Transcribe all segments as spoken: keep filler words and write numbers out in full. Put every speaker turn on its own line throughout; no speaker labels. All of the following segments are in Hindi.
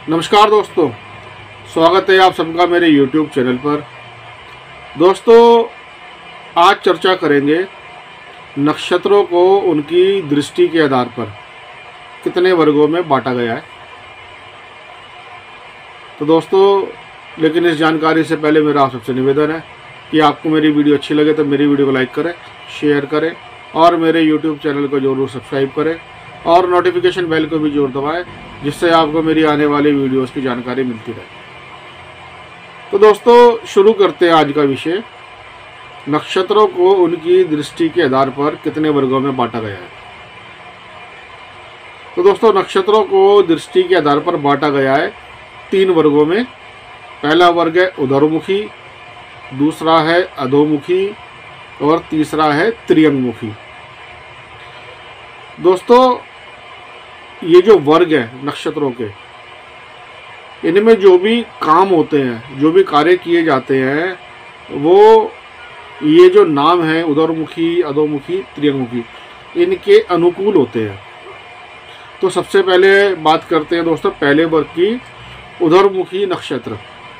नमस्कार दोस्तों, स्वागत है आप सबका मेरे यूट्यूब चैनल पर। दोस्तों, आज चर्चा करेंगे नक्षत्रों को उनकी दृष्टि के आधार पर कितने वर्गों में बांटा गया है। तो दोस्तों, लेकिन इस जानकारी से पहले मेरा आप सबसे निवेदन है कि आपको मेरी वीडियो अच्छी लगे तो मेरी वीडियो को लाइक करें, शेयर करें और मेरे यूट्यूब चैनल को जरूर सब्सक्राइब करें और नोटिफिकेशन बेल को भी जरूर दबाएं, जिससे आपको मेरी आने वाली वीडियोस की जानकारी मिलती रहे। तो दोस्तों, शुरू करते हैं आज का विषय। नक्षत्रों को उनकी दृष्टि के आधार पर कितने वर्गों में बांटा गया है। तो दोस्तों, नक्षत्रों को दृष्टि के आधार पर बांटा गया है तीन वर्गों में। पहला वर्ग है उधरमुखी, दूसरा है अधोमुखी और तीसरा है त्रियंगमुखी। दोस्तों, ये जो वर्ग है नक्षत्रों के, इनमें जो भी काम होते हैं, जो भी कार्य किए जाते हैं, वो ये जो नाम है उधरमुखी, अधोमुखी, त्रियंगमुखी, इनके अनुकूल होते हैं। तो सबसे पहले बात करते हैं दोस्तों पहले वर्ग की, उधरमुखी नक्षत्र।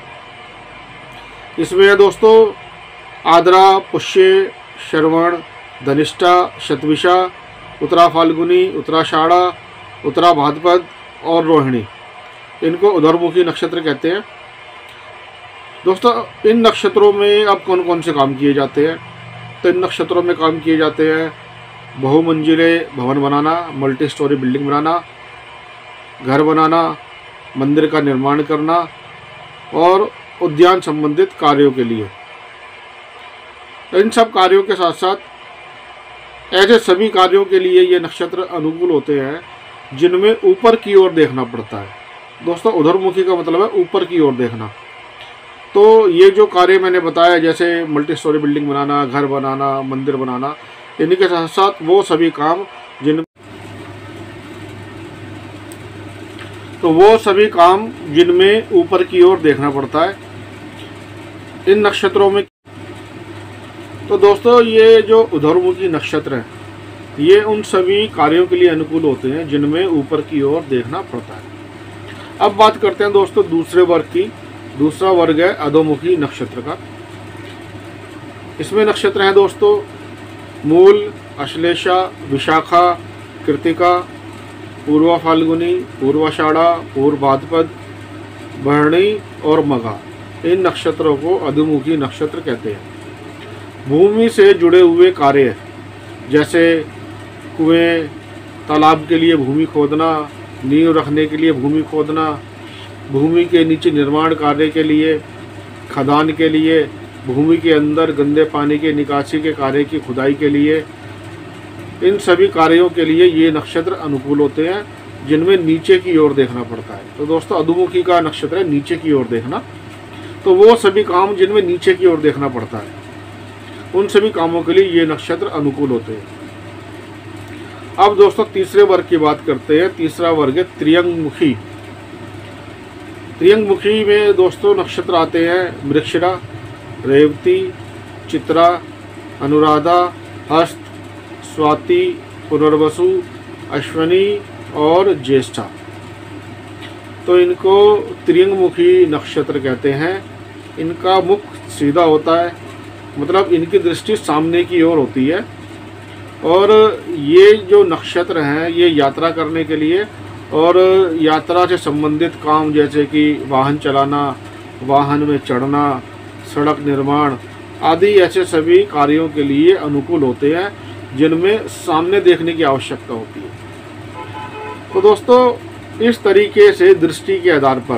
इसमें है दोस्तों आद्रा, पुष्य, श्रवण, धनिष्ठा, शतभिषा, उत्तरा फाल्गुनी, उत्तराषाढ़ा, उत्तरा भाद्रपद और रोहिणी, इनको उधरमुखी नक्षत्र कहते हैं। दोस्तों, इन नक्षत्रों में अब कौन कौन से काम किए जाते हैं। तो इन नक्षत्रों में काम किए जाते हैं बहुमंजिले भवन बनाना, मल्टी स्टोरी बिल्डिंग बनाना, घर बनाना, मंदिर का निर्माण करना और उद्यान संबंधित कार्यों के लिए। इन सब कार्यों के साथ साथ ऐसे सभी कार्यों के लिए ये नक्षत्र अनुकूल होते हैं जिनमें ऊपर की ओर देखना पड़ता है। दोस्तों, उधरमुखी का मतलब है ऊपर की ओर देखना। तो ये जो कार्य मैंने बताया, जैसे मल्टी स्टोरी बिल्डिंग बनाना, घर बनाना, मंदिर बनाना, इनके साथ साथ वो सभी काम जिन तो वो सभी काम जिनमें ऊपर की ओर देखना पड़ता है इन नक्षत्रों में। तो दोस्तों, ये जो उधरमुखी नक्षत्र है, ये उन सभी कार्यों के लिए अनुकूल होते हैं जिनमें ऊपर की ओर देखना पड़ता है। अब बात करते हैं दोस्तों दूसरे वर्ग की। दूसरा वर्ग है अधोमुखी नक्षत्र का। इसमें नक्षत्र हैं दोस्तों मूल, अश्लेषा, विशाखा, कृतिका, पूर्वा फाल्गुनी, पूर्वाषाढ़ा, पूर्व भाद्रपद, भरणी और मघा। इन नक्षत्रों को अधोमुखी नक्षत्र कहते हैं। भूमि से जुड़े हुए कार्य, जैसे कुएं, तालाब के लिए भूमि खोदना, नींव रखने के लिए भूमि खोदना, भूमि के नीचे निर्माण कार्य के लिए, खदान के लिए, भूमि के अंदर गंदे पानी के निकासी के कार्य की खुदाई के लिए, इन सभी कार्यों के लिए ये नक्षत्र अनुकूल होते हैं जिनमें नीचे की ओर देखना पड़ता है। तो दोस्तों, अधोमुखी का नक्षत्र है नीचे की ओर देखना। तो वो सभी काम जिनमें नीचे की ओर देखना पड़ता है, उन सभी कामों के लिए ये नक्षत्र अनुकूल होते हैं। अब दोस्तों तीसरे वर्ग की बात करते हैं। तीसरा वर्ग है त्रियंगमुखी। त्रियंगमुखी में दोस्तों नक्षत्र आते हैं मृगशिरा, रेवती, चित्रा, अनुराधा, हस्त, स्वाति, पुनर्वसु, अश्विनी और ज्येष्ठा। तो इनको त्रियंगमुखी नक्षत्र कहते हैं। इनका मुख सीधा होता है, मतलब इनकी दृष्टि सामने की ओर होती है। और ये जो नक्षत्र हैं, ये यात्रा करने के लिए और यात्रा से संबंधित काम, जैसे कि वाहन चलाना, वाहन में चढ़ना, सड़क निर्माण आदि, ऐसे सभी कार्यों के लिए अनुकूल होते हैं जिनमें सामने देखने की आवश्यकता होती है। तो दोस्तों, इस तरीके से दृष्टि के आधार पर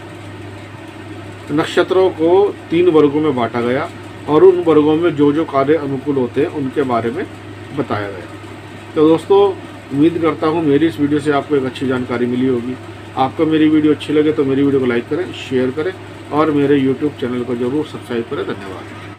नक्षत्रों को तीन वर्गों में बांटा गया और उन वर्गों में जो जो कार्य अनुकूल होते हैं उनके बारे में बताया गया। तो दोस्तों, उम्मीद करता हूँ मेरी इस वीडियो से आपको एक अच्छी जानकारी मिली होगी। आपको मेरी वीडियो अच्छी लगे तो मेरी वीडियो को लाइक करें, शेयर करें और मेरे यूट्यूब चैनल को जरूर सब्सक्राइब करें। धन्यवाद।